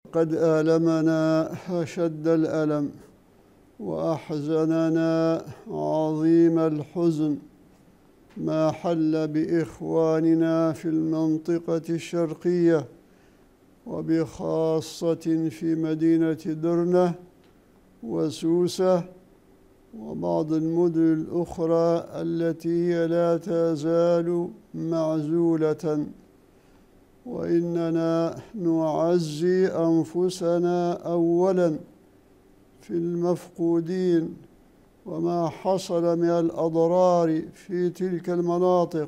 قد آلمنا أشد الألم وأحزننا عظيم الحزن ما حل بإخواننا في المنطقة الشرقية وبخاصة في مدينة درنة وسوسة وبعض المدن الأخرى التي هي لا تزال معزولة، وإننا نعزي أنفسنا أولاً في المفقودين وما حصل من الأضرار في تلك المناطق،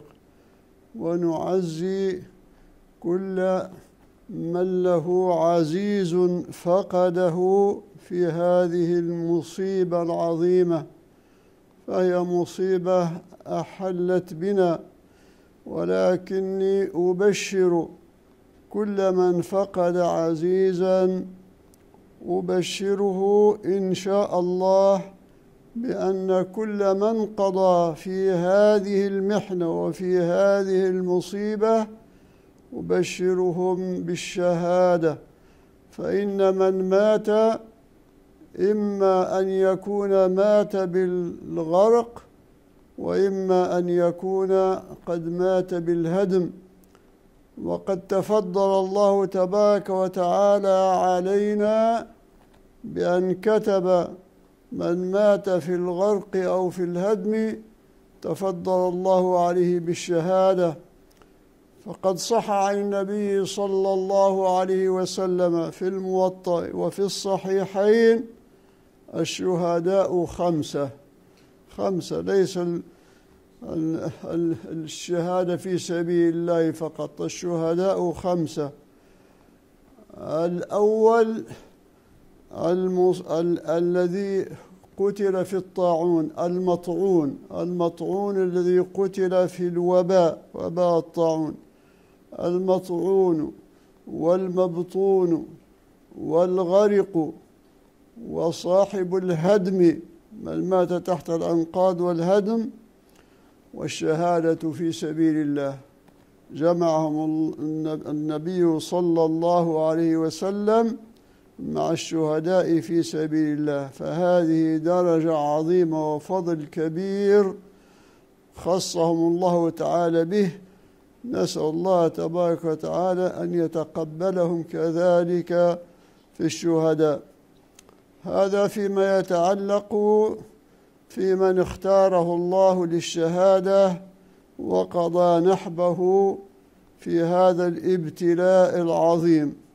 ونعزي كل من له عزيز فقده في هذه المصيبة العظيمة، فهي مصيبة أحلت بنا، ولكني أبشر كل من فقد عزيزاً أبشره إن شاء الله بأن كل من قضى في هذه المحنة وفي هذه المصيبة أبشرهم بالشهادة، فإن من مات إما أن يكون مات بالغرق وإما أن يكون قد مات بالهدم. وقد تفضل الله تبارك وتعالى علينا بأن كتب من مات في الغرق أو في الهدم تفضل الله عليه بالشهادة، فقد صح عن النبي صلى الله عليه وسلم في الموطأ وفي الصحيحين: الشهداء خمسة، ليس الشهادة في سبيل الله فقط، الشهداء خمسة. الأول الذي قتل في الطاعون، المطعون الذي قتل في الوباء، وباء الطاعون، المطعون والمبطون والغرق وصاحب الهدم من مات تحت الأنقاض والهدم، والشهادة في سبيل الله. جمعهم النبي صلى الله عليه وسلم مع الشهداء في سبيل الله، فهذه درجة عظيمة وفضل كبير خصهم الله تعالى به. نسأل الله تبارك وتعالى أن يتقبلهم كذلك في الشهداء. هذا فيما يتعلق في من اختاره الله للشهادة وقضى نحبه في هذا الابتلاء العظيم.